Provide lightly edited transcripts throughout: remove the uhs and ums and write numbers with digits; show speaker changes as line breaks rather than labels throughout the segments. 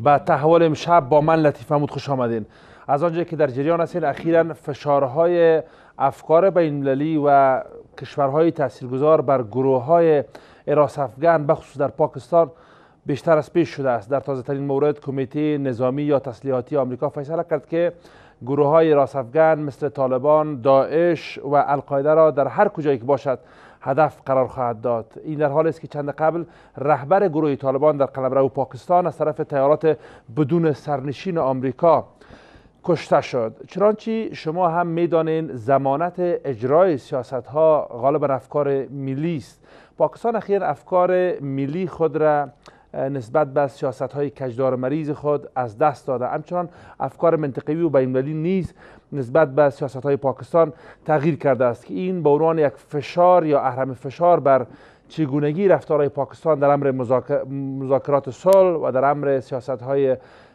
به تحول امشب با من لطیف محمود خوش آمدین. از آنجایی که در جریان هستین، اخیراً فشارهای افکار بین‌المللی و کشورهای تاثیرگذار بر گروه‌های حراس افغان بخصوص در پاکستان بیشتر از پیش شده است. در تازه ترین مورد کمیته نظامی یا تسلیحاتی آمریکا فیصله کرد که گروه‌های حراس افغان مثل طالبان، داعش و القاعده را در هر کجایی که باشد هدف قرار خواهد داد. این در حالی است که چند قبل رهبر گروه طالبان در قلمرو پاکستان از طرف طیارات بدون سرنشین آمریکا کشته شد. چنانچه شما هم میدانید ضمانت اجرای سیاست‌ها غالبا افکار ملی است. پاکستان اخیراً افکار ملی خود را نسبت به سیاست‌های کجدار مریض خود از دست داده. همچنان افکار منطقوی و بین‌المللی نیز نسبت به سیاست‌های پاکستان تغییر کرده است که این به عنوان یک فشار یا اهرم فشار بر چگونگی رفتارهای پاکستان در امر مذاکرات صلح و در امر سیاست‌های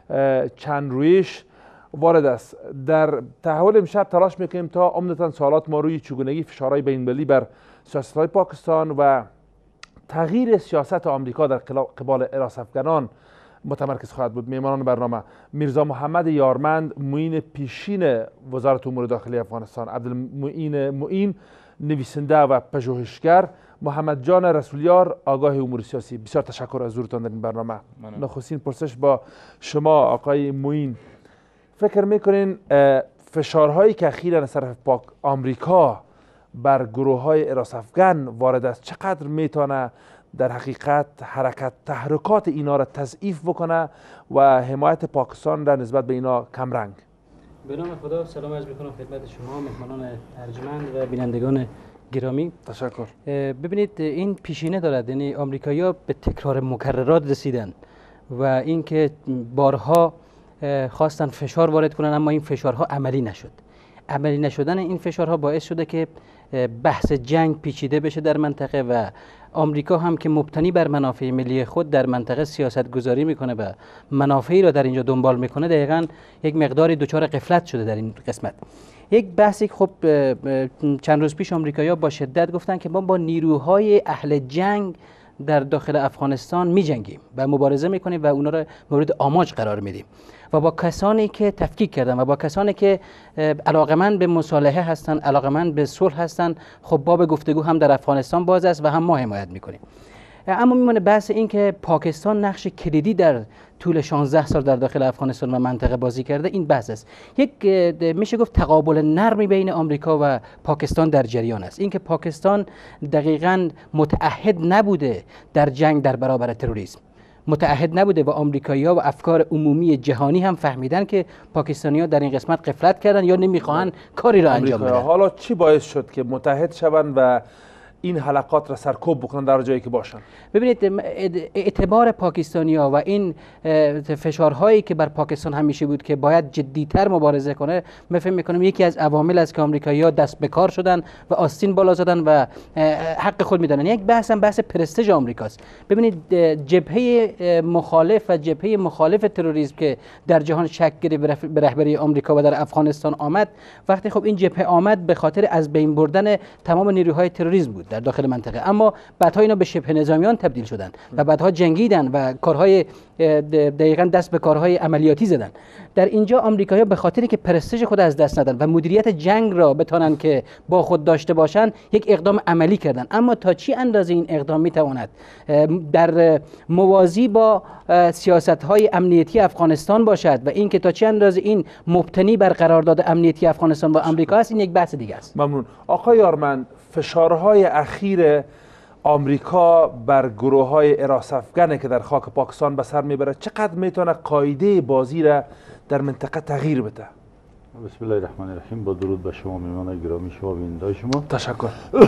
چند رویش وارد است. در تحول امشب تلاش میکنیم تا عمدتاً سوالات ما روی چگونگی فشارهای بین‌المللی بر سیاست‌های پاکستان و تغییر سیاست آمریکا در قبال حراس افغانان متمرکز خواهد بود. میهمانان برنامه: میرزا محمد یارمند، معین پیشین وزارت امور داخلی افغانستان، عبدالمعین معین، نویسنده و پژوهشگر، محمد جان رسولیار، آگاه امور سیاسی. بسیار تشکر از حضورتان در این برنامه. نخستین پرسش با شما آقای معین: فکر میکنین فشارهایی که اخیراً از طرف آمریکا بر گروه‌های حراس افغان وارد است چقدر میتونه در حقیقت تحرکات اینا را تضعیف بکنه و حمایت پاکستان را نسبت به اینا کمرنگ؟
به نام خدا سلام عرض میکنم خدمت شما مهمانان ارجمند و بینندگان گرامی.
تشکر.
ببینید این پیشینه دارد، یعنی آمریکایی‌ها به تکرار مکررات رسیدن و اینکه بارها خواستن فشار وارد کنن اما این فشارها عملی نشد. عملی نشدن این فشارها باعث شده که بحث جنگ پیچیده بشه در منطقه و آمریکا هم که مبتنی بر منافع ملی خود در منطقه سیاست گذاری میکنه و منافعی را در اینجا دنبال میکنه، دقیقاً یک مقداری دچار غفلت شده در این قسمت. یک بحثی خب چند روز پیش آمریکایی‌ها با شدت گفتن که ما با نیروهای اهل جنگ در داخل افغانستان می جنگیم و مبارزه میکنیم و اونا را مورد آماج قرار میدیم و با کسانی که تفکیک کردن و با کسانی که علاقمند به مصالحه هستند، علاقمند به صلح هستند، خب باب گفتگو هم در افغانستان باز است و هم ما حمایت میکنیم. اما میمونه بحث این که پاکستان نقش کلیدی در طول 16 سال در داخل افغانستان و منطقه بازی کرده. این بحث است. یک میشه گفت تقابل نرمی بین آمریکا و پاکستان در جریان است. اینکه پاکستان دقیقاً متعهد نبوده در جنگ در برابر تروریسم، متعهد نبوده و آمریکایی‌ها و افکار عمومی جهانی هم فهمیدن که پاکستانی‌ها در این قسمت غفلت کردن یا نمیخواهند کاری را انجام بدن.
حالا چی باعث شد که متحد شوند و این حلقات را سرکوب بکنن در جایی که باشن؟
ببینید اعتبار پاکستانی‌ها و این فشارهایی که بر پاکستان همیشه بود که باید جدی‌تر مبارزه کنه، من فکر می‌کنم یکی از عوامل است که آمریکایی‌ها دست به کار شدن و آستین بالا زدن و حق خود می‌دانن. یک بحث هم بحث پرستیژ آمریکاست. ببینید جبهه مخالف و جبهه مخالف تروریسم که در جهان شکل گرفت به رهبری آمریکا و در افغانستان آمد، وقتی خب این جبهه آمد به خاطر از بین بردن تمام نیروهای تروریسم بود در داخل منطقه، اما بعدها اینا به شبه نظامیان تبدیل شدن و بعدها جنگیدن و کارهای دقیقاً دست به کارهای عملیاتی زدن. در اینجا آمریکایی‌ها به خاطری که پرستیژ خود از دست ندن و مدیریت جنگ را بتونن که با خود داشته باشن، یک اقدام عملی کردن. اما تا چی اندازه این اقدام میتواند در موازی با سیاست‌های امنیتی افغانستان باشد و اینکه تا چه اندازه این مبتنی بر قرارداد امنیتی افغانستان با آمریکا است، این یک بحث دیگه است.
ممنون. آقای یارمند، فشارهای اخیر آمریکا بر گروه‌های حراس افغان که در خاک پاکستان به سر میبره چقدر میتونه قاعده بازی را در منطقه تغییر بده؟
بسم الله الرحمن الرحیم. با درود به شما میهمان گرامی، شما بیننده شما.
تشکر.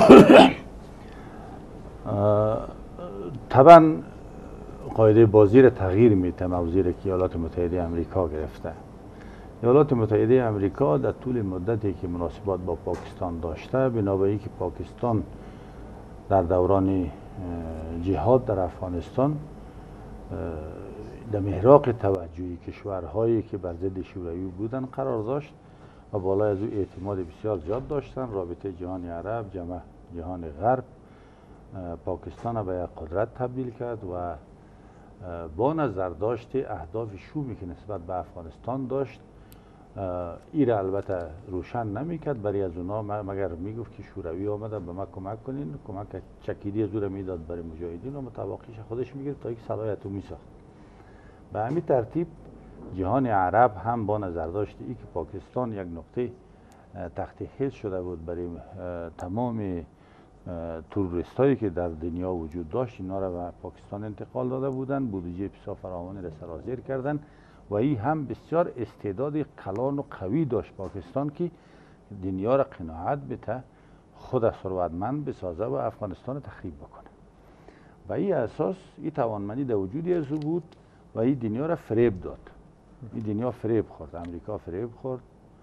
طبعا قاعده بازی را تغییر میده موضوعی که ایالات متحده آمریکا گرفته. ایالات متحده آمریکا در طول مدتی که مناسبات با پاکستان داشته، بنابراین که پاکستان در دوران جهاد در افغانستان در محراق توجهی کشورهایی که بر ضد شوروی بودن قرار داشت و بالای از او اعتماد بسیار زیاد داشتن. رابطه جهان عرب، جهان غرب پاکستان را به یک قدرت تبدیل کرد و با نظر داشت اهداف شومی که نسبت به افغانستان داشت ایره البته روشن نمیکرد. برای از اونا مگر میگفت که شوروی آمده به ما کمک کنین، کمک چکیدی از او میداد برای مجاهدین و متوقعش خودش میگرفت تا یک صلاحیت رو میساخت. به همین ترتیب جهان عرب هم با نظر داشت ای که پاکستان یک نقطه تحت حل شده بود برای تمام توریست هایی که در دنیا وجود داشت، اینا را به پاکستان انتقال داده بودند، بودجه بسیار فراوانی را سرازیر کردند و این هم بسیار استعداد کلان و قوی داشت پاکستان که دنیا را قناعت بده خود ثروتمند بسازه و افغانستان تخریب بکنه و این اساس این توانمندی در وجودی از بود و این دنیا را فریب داد. این دنیا فریب خورد، امریکا فریب خورد،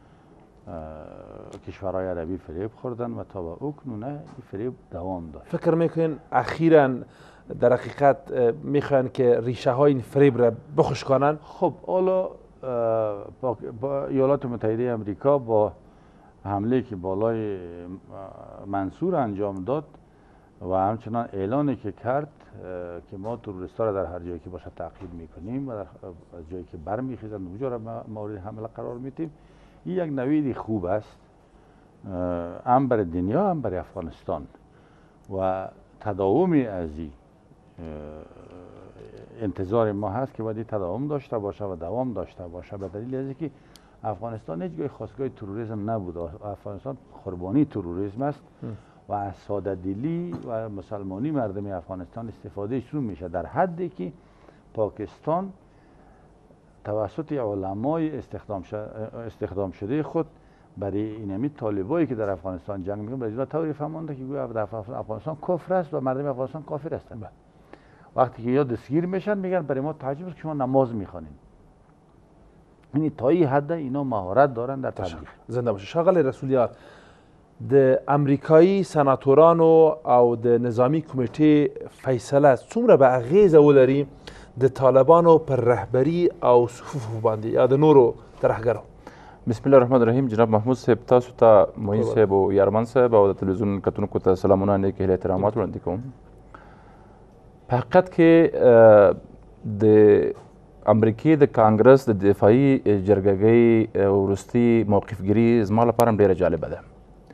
کشورهای عربی فریب خوردن و تا به اکنون این فریب دوام داد.
فکر میکنین اخیراً در حقیقت میخوان که ریشه های این فریب را بخشکانن؟
خب حالا با ایالات متحده امریکا با حمله که بالای منصور انجام داد و همچنان اعلانی که کرد که ما تروریستا را در هر جایی که باشه تعقیب میکنیم و در جایی که برمیخیزند اونجا را مورد حمله قرار میدیم، این یک نویدی خوب است هم برای دنیا هم برای افغانستان و تداومی از این انتظار ما هست که باید تداوم داشته باشه و دوام داشته باشه، به دلیل از اینکه افغانستان هیچ جای خواستگاه تروریسم نبود. افغانستان قربانی تروریسم است و از ساده دلی و مسلمانی مردم افغانستان استفاده شروع میشه در حدی که پاکستان توسط علمای استخدام شده خود برای اینمی طالبایی که در افغانستان جنگ میکنن برای طوری فهمانده که گویا افغانستان کفر است و مردم افغانستان کافر هستند. وقتی که یا دستگیر میشن میگن برای ما تعجب است که شما نماز میخوانید. یعنی تا این حد اینا مهارت دارن در تبلیغ.
زنده باشه. شاغل رسولیان د امریکایی سناتوران او د نظامی کمیته فیصله څومره به اغیزه ولري د طالبانو پر رهبری او صفوف باندې یا د نورو ترهګرو؟
بسم الله الرحمن الرحیم. جناب محمود صاحب، تاسو ته معین صاحب او یارمن صاحب او د تلویزیون کتونکو ته سلامونه، نیک هیلې، احترامات وړاندې کوم. په حقیقت کې د امریکې د کانګرس د دفاعي جرګګۍ وروستي موقفګیري زما لپاره هم ډېره جالبه ده.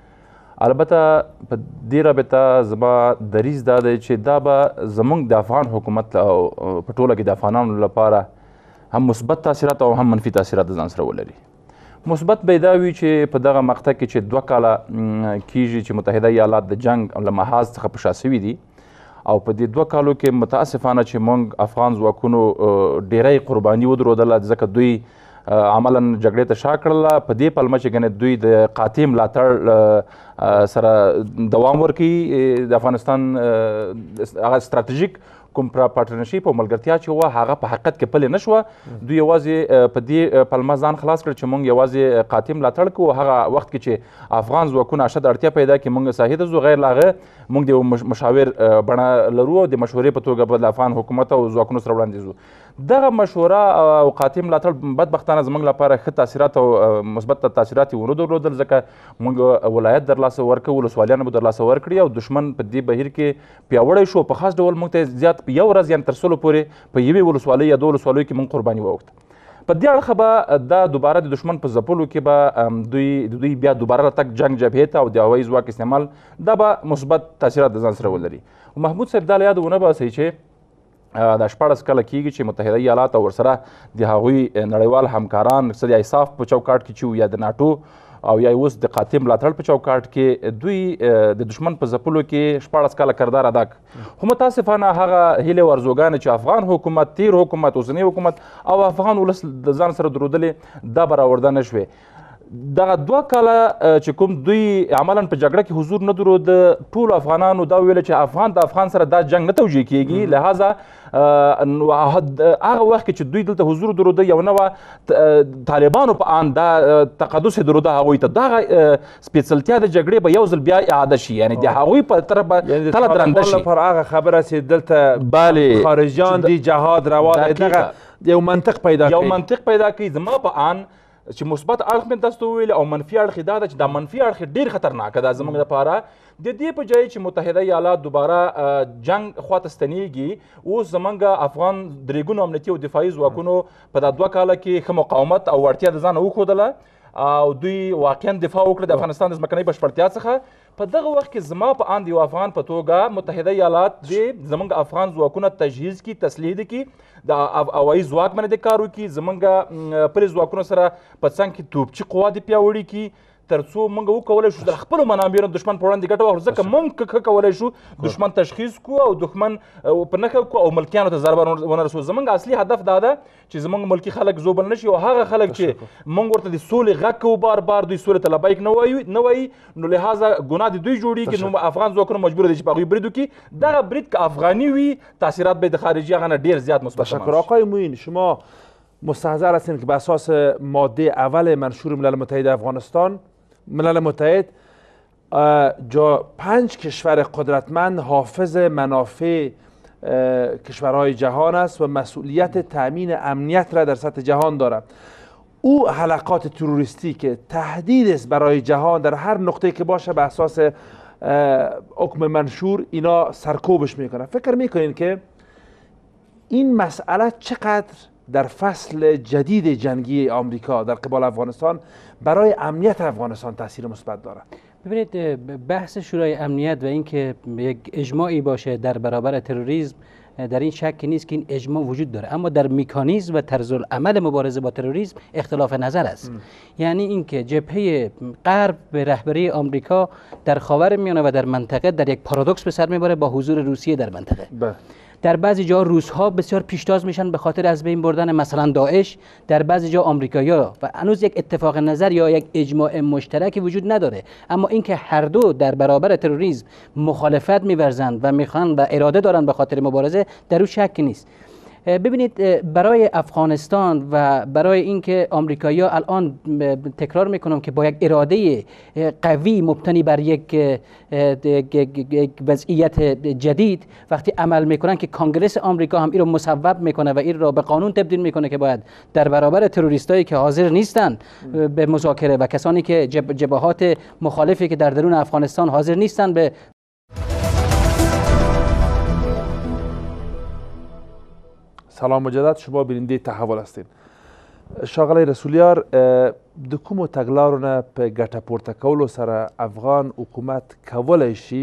البته په دې رابطه زما دریځ دا دی چې دا به زموږ د افغان حکومت او په ټوله کې د افغانانو لپاره هم مثبت تاثیرات او هم منفي تاثیرات د ځان سره ولري. مثبت به دا وي چې په دغه مقطع کې چې 2 کاله کیږي چې متحده ایالات د جنگ له محاذ څخه په شا سوي دي او په دې 2 کالو کې متاسفانه چې موږ افغان ځواکونو ډیری قرباني ودرودله، ځکه دوی عملا جګړې ته شا کړله. په دې پلمه چې ګنې دوی د قاطع ملاتړ سره دوام ورکوي، د افغانستان هغه ستراتیژیک کوم پارټنرشیپ او ملګرتیا چې وه هغه په حقیقت کې پلې نه شوه. دوی یوازې په دې پلمه ځان خلاص کړ چې موږ یوازې قاطع ملاتړ کوو. هغه وخت کې چې افغان ځواکونه اشد اړتیا پیدا کړي موږ ساحې ته ځو، غیر له هغه موږ د یو مشاور بڼه لرو او د مشورې په توګه به د افغان حکومت او ځواکونو سره وړاندې ځو. دغه مشوره او قاطع ملاتړ بدبختانه زموږ لپاره ښه تاثیرات او مثبت تاثیرات یې ونه درلودل، ځکه موږ ولایت درلاسه ورکړو، ولسوالیانو به درلاسه ورکړي او دښمن په دې بهیر کې پیاوړی شو. په خاص ډول موږ ته زیات په یو ورځ یعنې تر سلو پورې په یوې ولسوالۍ یا 2 ولسوالیو کې موږ قرباني واوښته. په دې اړخه به دا دوباره د دښمن په ځپلو کې به دوی بیا دوباره راتګ جنګ جبهې ته او د هوایي ځواک استعمال دا به مثبت تاثیرات د ځان سره ولري. محمود صاحب دا له یاده ونه باسئ چې دا 14 کاله کېږي چې متحده ایالات او ورسره د هغوی نړیوال همکاران څه د ایساف په چوکاټ کې چې یا د ناټو او یا اوس د قاطع ملاتړ په چوکاټ کې دوی د دښمن په ځپلو کې 14 کاله کردار ادا کړ. خو متاسفانه هغه هیلې او ارزوګانې چې افغان حکومت، تیر حکومت، اوسنی حکومت او افغان ولس د ځان سره درلودلې دا به راورده نه شوې. دغه 2 کاله چې کوم دوی عملا په جګړه کې حضور نه درلود، ټولو افغانانو دا ویل چې افغان د افغان سره دا جنګ نه توجیه کیږي، لهذا هغه وخت کې چې دوی دلته حضور درلوده یو نه طالبانو په آن دا تقدس درلوده هغوی ته دغه سپېڅلتیا د جګړې به یو ځل بیا اعاده شي، یعنې د هغوی په طرف به تله درنده شي.
لپاره هغه خبره چې دلته خارجیان دي جهاد روا دغه یو منطق پیدا کوي.
یو منطق پیدا کوي. زما په آن چې مثبت اړخ مې تاسو ته وویل او منفي اړخ یې دا ده چې دا منفي اړخ ډېر خطرناکه ده زموږ لپاره د دې په ځای چې متحده ایالات دوباره جنگ خواته ستنیږي اوس زموږ افغان درېګونو امنیتي او دفاعي ځواکونو په دا 2 کاله کې ښه مقاومت او وړتیا د ځانه وښودله او دوی واقعا دفاع وکړه د افغانستان د ځمکنۍ بشپړتیا څخه په دغه وخت کې زما په اند یو افغان په توګه متحده ایالات زموږ افغان ځواکونه تجهیز کړي تسلیح کړي د هوایي ځواک باندې د کار وکړي زموږ پولیس ځواکونو سره په څنګ کې توپچي قوا دې پیاوړي کړي تر څو موږ وکولی شو د خپلو منابعو دښمن په وړاندې ګټه واخلو ځکه موږ ښه کولی شو دښمن تشخیص کړو او دښمن په نښه کړو او ملکیانو ته ضربه ونه رسو زموږ اصلي هدف دا ده چې زموږ ملکي خلک زوبل نه شي او هغه خلک چې موږ ورته د سولې غږ کوو بار بار دوی سولې ته لبیک نه وایي نو لهذا ګناه د دوی جوړېږي نو افغان ځواکونه مجبور دي چې په هغوی برید وکړي دغه برید که افغاني وي تاثیرات به د خارجي هغه نه ډېر زیات مثبت
تشکر آقای موین شما مستحضر هستین که به اساس ماده اول منشور ملل متحد افغانستان ملل متحد 5 کشور قدرتمند حافظ منافع کشورهای جهان است و مسئولیت تأمین امنیت را در سطح جهان دارد. او حلقات تروریستی که تهدید است برای جهان در هر نقطه که باشه به اساس حکم منشور اینا سرکوبش میکنن. فکر میکنین که این مسئله چقدر در فصل جدید جنگی آمریکا در قبال افغانستان برای امنیت افغانستان تاثیر مثبت دارد؟
ببینید بحث شورای امنیت و اینکه یک اجماعی باشه در برابر تروریسم در این شک نیست که این اجماع وجود داره اما در مکانیزم و طرز العمل مبارزه با تروریسم اختلاف نظر است. یعنی اینکه جبهه غرب به رهبری آمریکا در خاورمیانه و در منطقه در یک پارادوکس به سر میبره با حضور روسیه در منطقه. در بعضی جا روس ها بسیار پیشتاز میشن به خاطر از بین بردن مثلا داعش، در بعضی جا آمریکایی‌ها و هنوز یک اتفاق نظر یا یک اجماع مشترکی وجود نداره اما اینکه هر دو در برابر تروریسم مخالفت می‌ورزند و میخوان و اراده دارن به خاطر مبارزه در او شک نیست. ببینید برای افغانستان و برای اینکه آمریکایی‌ها الان تکرار میکنم که با یک اراده قوی مبتنی بر یک وضعیت جدید وقتی عمل میکنن که کانگرس آمریکا هم این رو مصوب میکنه و این را به قانون تبدیل میکنه که باید در برابر تروریستایی که حاضر نیستن به مذاکره و کسانی که جبهات مخالفی که در درون افغانستان حاضر نیستن به
سلام مجدد شما بیننده تحول هستین. شاغلی رسولیار د کومو تګلارو نه په ګټه پورته کولو سره افغان حکومت کولی شي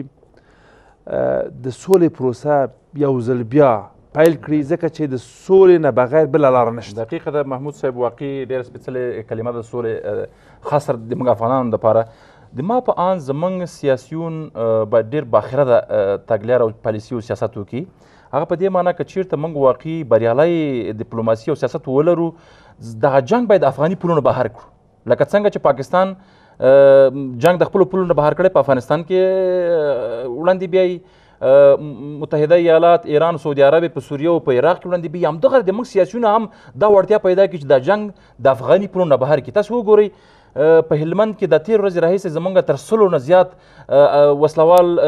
د سولې پروسه یو ځل بیا پیل کړي ځکه چې د سولې نه بغیر بله لاره نشته.
دقیقه ده محمود صاحب واقعي ډېره سپېڅلې کلمه د سولې خاص د موږ افغانانو دپاره د ما په آن زموږ سیاسیون باید ډېر باخره تګلاره او پالیسي او سیاست وکړي هغه په دې معنی که چیرته موږ واقعي بریالی ډیپلوماسي او سیاست ولرو دغه جنګ باید افغاني پولونو بهر کړو لکه څنګه چې پاکستان جنګ د خپلو پولونو بهر کړی په افغانستان کې وړاندې بیایي متحده ایالات ایران سعودي عربیه په سوریه او په عراق کې وړاندې بیایي همدغه د موږ سیاسیونه هم دا وړتیا پیدا کړي چې دا جنګ د افغاني پولونو بهر کړي. تاسو وګورئ په هلمند کې د تیر ورځې راهیسې زمونږ تر 100 نه زیات وسلوال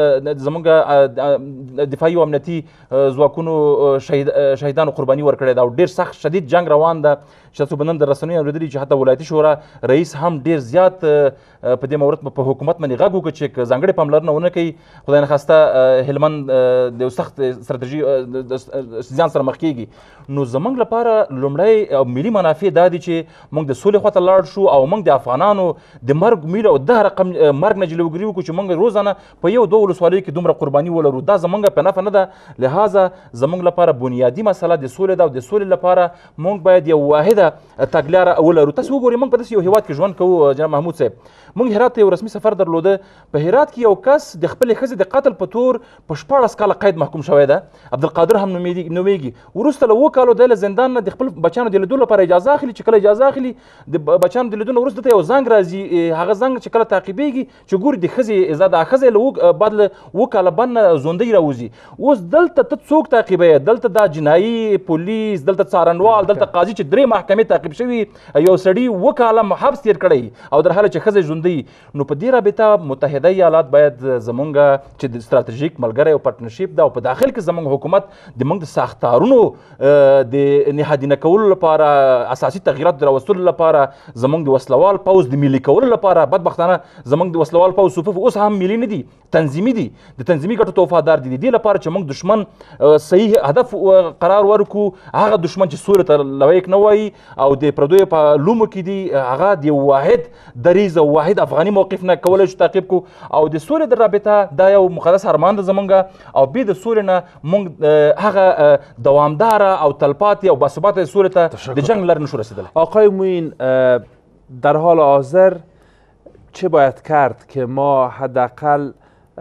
زمونږ دفاعي او امنیتي ځواکونو شهیدانو قرباني ورکړې ده او ډېر سخت شدید جنگ روان ده چې تاسو به نن د رسنیو اورېدلي چې حتی ولایتي شورا رئیس هم ډېر زیات په دې مورد په حکومت باندې غږ وکړ چې ځانګړې پاملرنه ونه کوي خدای نخواسته هلمند د یو سخت ستراتیژي زیان سره مخ کېږي نو زمونږ لپاره لومړی ملي منافع دا دي چې موږ د سولې خواته لاړ شو او موږ د افغانانو د مرګ میل او ده رقم مرګ نه جلوګیري وکړو چې موږ روزانه په یو دوه ولسوالیو کې دومره قرباني ولرو دا زمونږ په نفع نه ده لهذا زمونږ لپاره بنیادي مسله د سولې ده او د سولې لپاره موږ باید یو واحده تګلاره ولرو. تاسو وګورئ موږ په داسې یو هیواد کې ژوند کوو جناب محمود صاحب موږ هرات ته یو رسمي سفر درلوده په هرات کې یو کس د خپلې ښځې د قتل په تور په 14 کاله قید محکوم شوی ده عبدالقادر هم نومیږي وروسته له 7 کالو دی له زندان نه د خپل بچیانو د لیدو لپاره اجازه اخلي چې کله اجازه اخلي د بچیانو د لیدو نه وروسته ته یو زنګ راځي هغه زنګ چې کله تعقیبېږي چې ګوري د ښځې د ښځې له بعد له 7 کاله بند نه ژوندۍ راوځي اوس دلته ته څوک تعقیبوي دلته دا جنایي پولیس دلته څارنوال دلته قاضي چې 3 محکمې تعقیب شوي یو سړي 2 کاله حبس تیر کړی او در حاله چې ښځه ژوندۍ نو په دې رابطه متحده ایالات باید زمونږ چې د ستراتیژیک ملګری او پارټنرشپ ده او په داخل کې زمونږ حکومت د موږ د ساختارونو د نهادینه کولو لپاره اساسي تغییرات د راوستلو لپاره زمونږ د وسلوال پوځ د ملي کولو لپاره بدبختانه زمونږ د وسلوال پوځ صفوف اوس هم ملي نه دي، تنظیمي دي، د تنظیمي ګټو ته وفادار دي. د دې لپاره چې موږ دشمن صحیح هدف قرار ورکو، هغه دشمن چې سولې ته لویک نه وایي او د پردیو په لومو کې دي، هغه د واحد دریځ او واحد افغاني موقف نه کولی شو تعقیب کو او د سولې د رابطه دا یو مقدس ارمان ده زمونږ او بې د سولې نه موږ هغه دوامداره او تلپاتې او باثباته سولې ته د جنگ لر نشو رسیدلی.
آقای موین، در حال حاضر چه باید کرد که ما حداقل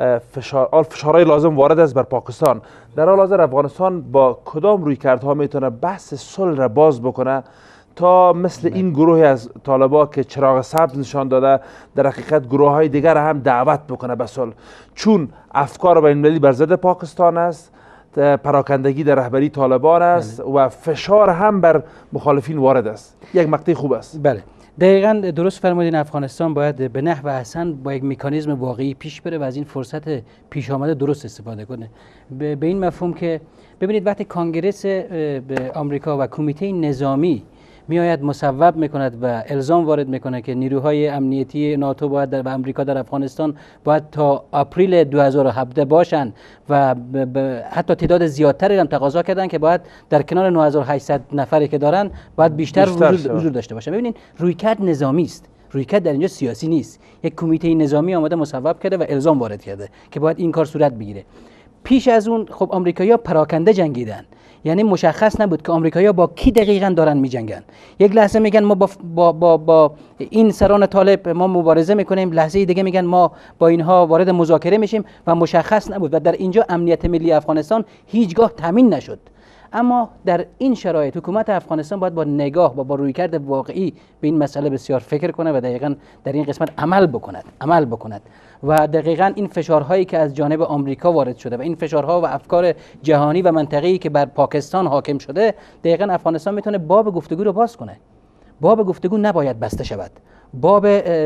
فشارهای لازم وارد است بر پاکستان؟ در حال حاضر افغانستان با کدام رویکردها میتونه بحث صلح را باز بکنه تا مثل این گروه از طالبا که چراغ سبز نشان داده در حقیقت گروه های دیگر هم دعوت بکنه به صلح؟ چون افکار بین المللی بر ضد پاکستان است، پراکندگی در رهبری طالبان است و فشار هم بر مخالفین وارد است. یک مقطع خوب است.
بله، دقیقاً درست فرمودین. افغانستان باید به نحو احسن با یک مکانیزم واقعی پیش بره و از این فرصت پیش آمده درست استفاده کنه. به این مفهوم که ببینید وقتی کانگرس آمریکا و کمیته نظامی میآید مصوب میکند و الزام وارد میکنه که نیروهای امنیتی ناتو باید در آمریکا در افغانستان باید تا آپریل 2017 باشند و حتی تعداد زیادتری هم تقاضا کردن که باید در کنار 9800 نفری که دارن باید بیشتر حضور داشته باشن. ببینید رویکرد نظامی است، رویکرد در اینجا سیاسی نیست. یک کمیته نظامی آمده مصوب کرده و الزام وارد کرده که باید این کار صورت بگیره. پیش از اون خب آمریکایی‌ها پراکنده جنگیدن، یعنی مشخص نبود که آمریکایی‌ها با کی دقیقاً دارن می‌جنگن. یک لحظه میگن ما با این سران طالب ما مبارزه میکنیم، لحظه دیگه میگن ما با اینها وارد مذاکره میشیم و مشخص نبود و در اینجا امنیت ملی افغانستان هیچگاه تامین نشد. اما در این شرایط حکومت افغانستان باید با نگاه و با رویکرد واقعی به این مسئله بسیار فکر کنه و دقیقاً در این قسمت عمل بکند و دقیقاً این فشارهایی که از جانب آمریکا وارد شده و این فشارها و افکار جهانی و منطقه‌ای که بر پاکستان حاکم شده، دقیقاً افغانستان میتونه باب گفتگو رو باز کنه. باب گفتگو نباید بسته شود، باب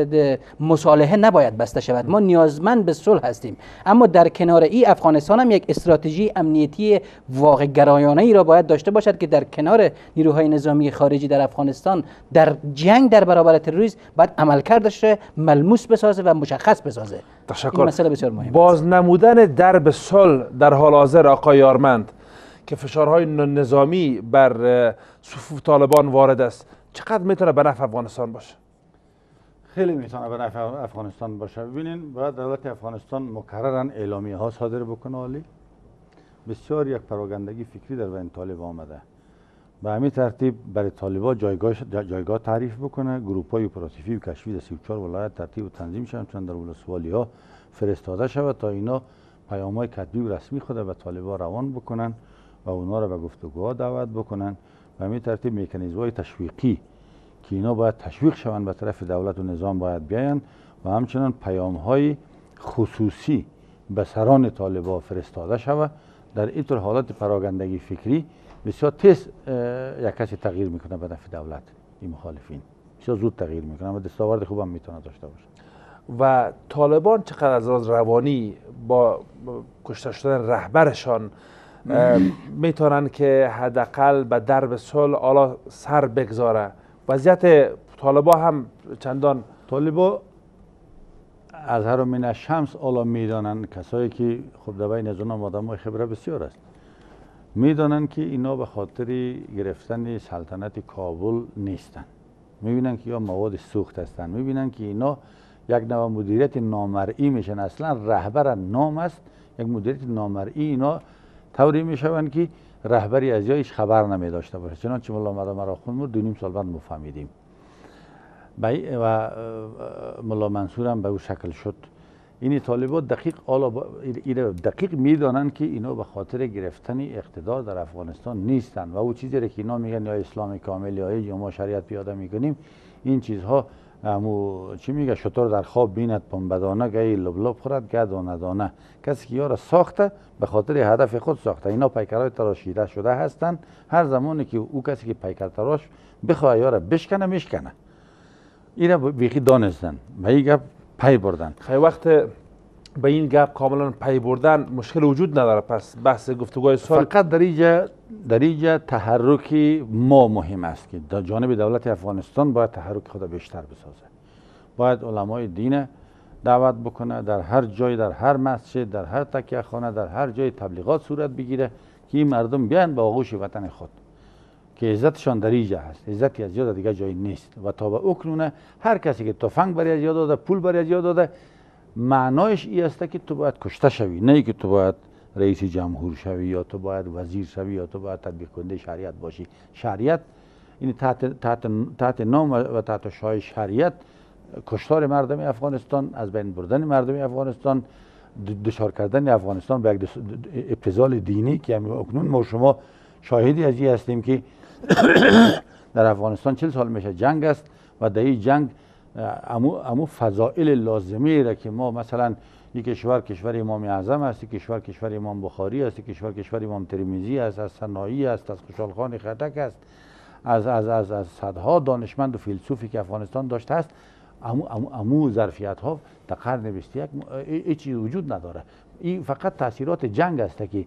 مصالحه نباید بسته شود. ما نیازمند به صلح هستیم، اما در کنار این افغانستان هم یک استراتژی امنیتی واقع گرایانه ای را باید داشته باشد که در کنار نیروهای نظامی خارجی در افغانستان در جنگ در برابر تروریسم باید عملکردش ملموس بسازه و مشخص بسازه.
تشکر.
این مسئله بسیار مهمه.
باز نمودن درب صلح در حال حاضر آقای یارمند که فشارهای نظامی بر صفوف طالبان وارد است، چقدر میتونه به نفع افغانستان باشه؟
خیلی میتونه به نفع افغانستان باشه. ببینین باید دولت افغانستان مکررن اعلامیه ها صادر بکنه. عالی بسیار یک پراگندگی فکری در بین طالب آمده، به همین ترتیب برای طالبا جایگاه تعریف بکنه، گروپ های اپراتیوی و کشفی در 34 ولایت ترتیب و تنظیم شوند، چون در ولسوالی ها فرستاده شود تا اینا پیام های کتبی و رسمی خود به طالبا روان بکنن و اونا را به گفتگوها دعوت بکنن. به همین ترتیب مکانیزم های تشویقی که اینا باید تشویق شوند به طرف دولت و نظام باید بیایند و همچنان پیام های خصوصی به سران طالبا فرستاده شود. در این طور حالت پراگندگی فکری بسیار تیز یک کسی تغییر میکنه به نفع دولت. این مخالفین بسیار زود تغییر میکنه و دستاورد خوب هم میتونه داشته باشه.
و طالبان چقدر از لحاظ روانی با کشته شدن رهبرشان میتونن که حداقل به درب صلح حالا سر بگذاره؟ وضعیت طالبا هم چندان
طالبا از هر من الشمس الا میدانند، کسایی که خب در بین از اونها آدمای خبره بسیار است، میدانند که اینا به خاطر گرفتن سلطنت کابل نیستن. میبینن که یا مواد سوخت هستن، میبینن که اینا یک نوع مدیریت نامرئی میشن. اصلا رهبر نام است، یک مدیریت نامرئی. اینا طوری میشوند که رهبری از جایش خبر نمی داشته باشه. چنانچه ملا مرا خون 2.5 سال بعد مفهمیدیم و ملا منصور هم به او شکل شد. این طالبا دقیق میدانند که اینا به خاطر گرفتن اقتدار در افغانستان نیستن و او چیزی که اینا میگن یا اسلام کامل یا ما شریعت پیاده میکنیم، این چیزها امو چی میگه شطور در خواب بیند پنبدانه گهی لبلب خورد گه دانه دانه. کسی که یارا ساخته به خاطر هدف خود ساخته. اینا پیکرهای تراشیده شده هستند. هر زمانی که او کسی که پیکر تراش بخواه یارا بشکنه میشکنه. اینا بیخی دانستن و این گپ پی بردن.
خیلی وقت به این گپ کاملا پی بردن مشکل وجود نداره. پس بحث گفتگوهای سال
فقط در اینجا تحرک ما مهم است که در جانب دولت افغانستان باید تحرک خود بیشتر بسازه. باید علمای دین دعوت بکنه، در هر جای، در هر مسجد، در هر تکیه خانه، در هر جای تبلیغات صورت بگیره که این مردم بیان به آغوش وطن خود که عزتشان در اینجا هست. عزتی از جا دیگه جایی نیست و تا به اکنون هر کسی که تفنگ برای از جا داده، پول برای از جا داده، معنایش این است که تو باید کشته شوی، نه که تو باید رئیس جمهور شوی یا تو باید وزیر شوی یا تو باید تطبیق کننده شریعت باشی. شریعت این تحت نام و تحت شعار شریعت کشتار مردم افغانستان، از بین بردن مردم افغانستان، دچار کردن افغانستان به یک ابتذال دینی که اکنون ما شما شاهدی از این هستیم که در افغانستان 40 سال میشه جنگ است و در این جنگ امو فضائل لازمه را که ما مثلا یک کشور امام اعظم است، کشور امام بخاری است، کشور امام ترمذی است، از صناعی است، از خوشحال خان خټک است، از صدها دانشمند و فیلسوفی که افغانستان داشته است. امو ظرفیت ها در قرن 21 هیچی وجود نداره. این فقط تاثیرات جنگ است که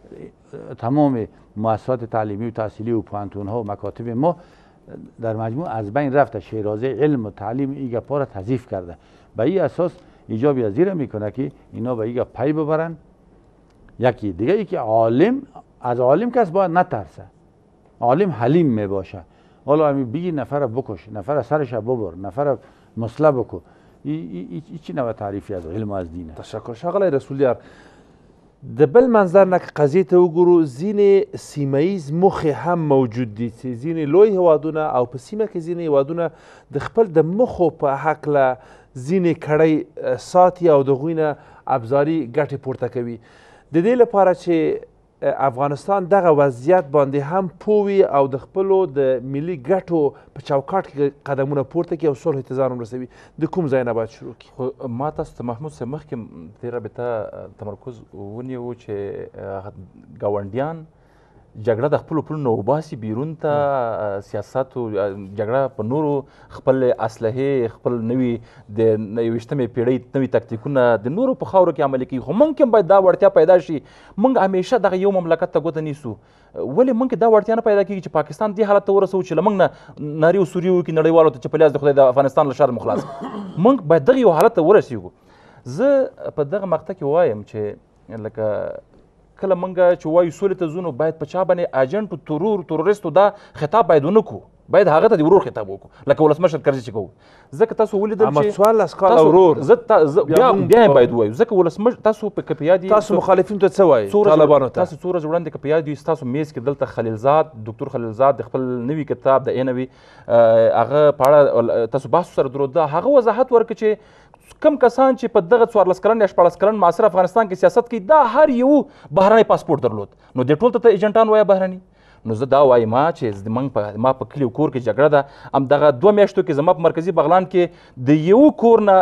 تمام مؤسسات تعلیمی و تحصیلی و پوهنتون ها و مکاتب ما در مجموع از بین رفته. شیرازه علم و تعلیم این گپا را تضعیف کرده. به این اساس ایجاب از زیر میکنه که اینا به این پی ببرن. یکی دیگه ای که از عالم کس باید نترسه. عالم حلیم میباشه. حالا همین بگی نفر بکش، نفر سرش ببر، نفر مسله بکو. چی نوع تعریفی از علم و از دینه؟
تشکر شاغلی رسولیار. د بل منظر نه که قضیې ته وګورو ځینې سیمه ییز موخې هم موجود دي چې ځینې لوی هیوادونه او په سیمه کې ځینې هیوادونه د خپل د موخو په هکله ځینې کړۍ ساتي او د هغوی نه ابزاري ګټې پورته کوي. د دې لپاره چې افغانستان دغه وضعیت باندې هم پوي او د خپلو د ملي ګټو په چوکاټ کې قدمونه پورته کړي او صلح تظاهر رسوي، د کوم ځای نه باید شروع کړي؟
خو ما تاسو ته محمود صاحب مخکې دې رابطه تمرکز ونیو چې ګاونډیان جګړه د خپلو پلونو وباسي بیرون ته، سیاست و جګړه په نورو خپل اسلحې، خپل نوي د 21مې پیړۍ نوي تکتیکونه د نورو په خاورو کې عملي کوي. خو موږ هم باید دا وړتیا پیدا شي. موږ همیشه دغه یو مملکت ته ګوته نیسو. ولې موږ کې دا وړتیا نه پیدا کېږي چې پاکستان دې حالت ته ورسوو چې له موږ نه نارې و سوري وکړي نړیوالو ته چې په لیاز د خدای د افغانستان له شر مو خلاص. موږ باید دغه یو حالت ته ورسېږو. زه په دغه مقطع کې وایم چې لکه کله موږ چې وایو سولې ته ځو نو باید په چا باندې اجنټو تروریستو دا خطاب باید ونه کړو، باید هغه ته د ورور خطاب وکړو لکه ولسمشر کرزي چې کوو. ځکه تاسو ولیدل چې 14 کاله ورور بیا هم باید ووایو. ځکه ولسمشر تاسو په که په یاد
تاسو مخالفینو ته څه وایي طالبانو ته؟
تاسو څو ورځې وړاندې که په یاد وي ستاسو میز کې دلته خلیلزاد ډاکټر خلیلزاد د خپل نوي کتاب د نوي هغه په اړه تاسو بحث سره درلود. هغه وضاحت ورکړي چې کم کسان چې په دغه 14 کلن یا 14 کلن معاصر افغانستان کې سیاست کوي دا هر یو بهرنی پاسپورت درلود. نو دې ټول ته ایجنټان وایه بهرني. نو زه دا وایم چې ما په کلي کور کې جګړه ده. همدغه 2 میاشتو کې زما په مرکزي بغلان کې د یو کور نه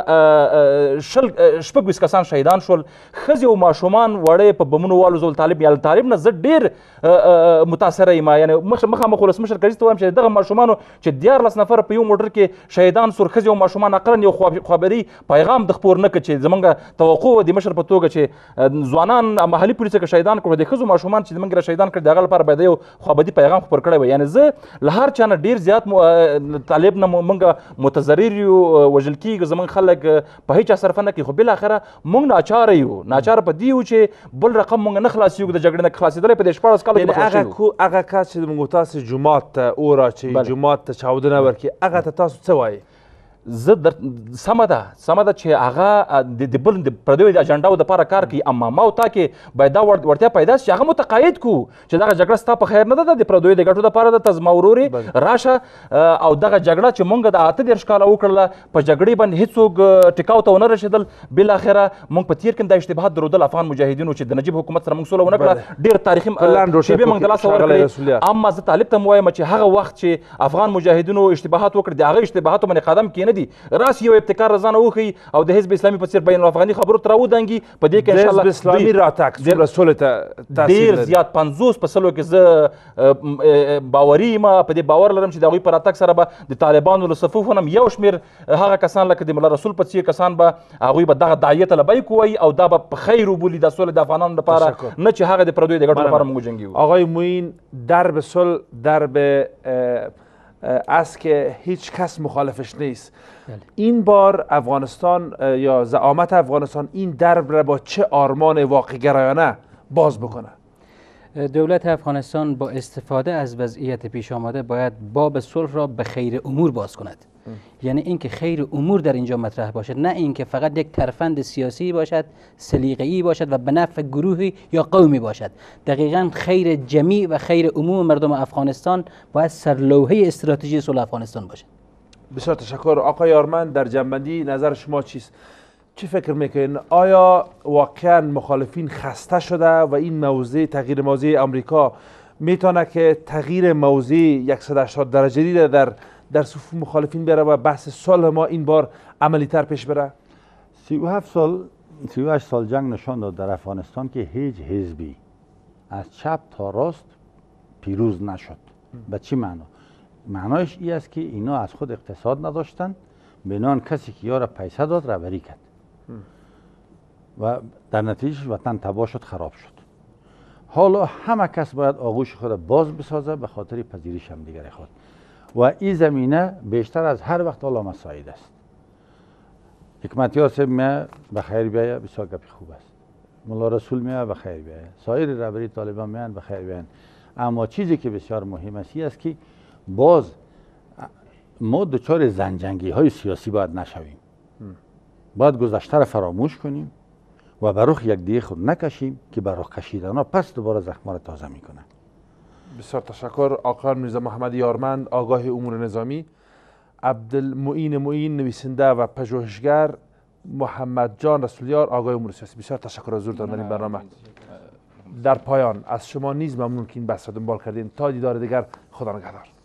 26 کسان شهیدان شول. ښځې او ماشومان وړې په بمونو والوزول. طالب نه زه ډېر متاثره یم. یعنې مخامخ ولسمشر کرزي ته وایم چې دغه ماشومانو چې 14 نفر په یو موټر کې شهیدان سول، ښځې او ماشومان اقلا یو خبري پیغام د خپور نه کړ چې زمونږ توقع د مشر په توګه چې ځوانان محلي پولیسو کې شهیدان کړو، د ښځو ماشومان چې زمونږ را شهیدان کړي د هغه لپاره باید یو ابدي پیغام خپور کړی وي. یعنې زه له هر چا نه ډېر زیات طالب نه موږ متضرر یو، وژل کېږو، زموږ خلک په هیچ چا صرفه نه کوي. خو بالاخره موږ ناچاره یو. ناچاره په دې یو چې بل رقم موږ نه خلاصېږو د جګړې نه. خلاصېدلی په دې 14 کالو کې
هغه کس چې موږ تاسو جومات ته وراچوي، جومات ته چاودنه ورکړي، هغه ته تاسو څه وایي؟
زه سمه ده چې هغه د بل د پردیو د اجنډاو دپاره کار کوي، اما ما او تا کې باید دا وړتیا پیدا شي چې هغه متقاعد کړو چې دغه جګړه ستا په خیر نه ده، د پردیو د ګټو دپاره ده. ته زما ورورې راشه او دغه جګړه چې موږ د 28 کاله وکړله په جګړې باندې هېڅوک ټیکاو ته ونه رسېدل. بالاخره موږ په تېر کې دا اشتباهات درلودل افغان مجاهدینو چې د نجیب حکومت سره موږ سوله ونه کړه، ډېر تاریخي شیبې موږ د لاسه ورکړې. اما زه طالب ته م وایم چې هغه وخت چې افغان مجاهدینو اشتباهات وکړي د هغه اشتباهاتو باندې قدم کېنه دی راس یو ابتکار رضانه وخی او د حزب اسلامي په څیر بین الافغاني خبرو تر ودانګي په دې کې ان شاء الله
حزب اسلامي راتګ څومره سولې ته تاثیر
ډیر
لري؟
زیات 50 په سلو کې زه باوري ما په دې باور لرم چې د هغوی په راتګ سره به د طالبانو له صفوفو نه یو شمېر هغه کسان لکه د ملا رسول په څیر کسان به هغوی به دغه داعیه ته لبیک ووایي او دا به په خیر وبولي د سولې د افغانانو لپاره نه چې هغه د پردیو د ګټو لپاره موږ وجنګېږو.
آقای معین، درب صلح درب است که هیچ کس مخالفش نیست. این بار افغانستان یا زعامت افغانستان این درب را با چه آرمان واقع گرایانه باز بکنه؟
دولت افغانستان با استفاده از وضعیت پیش آمده باید باب صلح را به خیر امور باز کند. یعنی اینکه خیر امور در اینجا مطرح باشد، نه اینکه فقط یک ترفند سیاسی باشد، سلیقه‌ای باشد و به نفع گروهی یا قومی باشد. دقیقاً خیر جمیع و خیر عموم مردم افغانستان باید سرلوحه استراتژی صلح افغانستان باشد.
بسیار تشکر. آقای یارمن، در جنبندی نظر شما چیست؟ چی فکر میکنین؟ آیا واقعا مخالفین خسته شده و این موضوع تغییر موضوع آمریکا میتونه که تغییر موضوع 180 درجه‌ای در صفوف مخالفین بره و بحث صلح ما این بار عملی تر پیش بره؟
38 سال جنگ نشان داد در افغانستان که هیچ حزبی از چپ تا راست پیروز نشد. به چی معنا؟ معنایش این است که اینا از خود اقتصاد نداشتن، بنان کسی که یارا پیسه داد رهبری کرد و در نتیجه وطن تباه شد، خراب شد. حالا همه کس باید آغوش خود باز بسازه به خاطر پذیرش همدیگر خود و این زمینه بیشتر از هر وقت علامه سعید است. حکمتیار صاحب میاد به خیر بیاید، بسیار گپ خوب است. ملا رسول میاد به خیر بیاید، سایر رهبری طالبان میان به خیر بیاید. اما چیزی که بسیار مهم است است که باز ما دچار زنجنگی های سیاسی باید نشویم. باید گذشته را فراموش کنیم و به رخ یک دیگه خود نکشیم که به رخ کشیدن ها پس دوباره زخم را تازه میکنه.
بسیار تشکر. آقای میرزا محمد یارمند، آگاه امور نظامی، عبدالمعین نویسنده و پژوهشگر، محمد جان رسولیار، آگاه امور سیاسی. بسیار تشکر از حضورتان در این برنامه. در پایان از شما نیز ممنون که این بحث را دنبال کردین. تا دیدار دیگر، خدا نگهدار.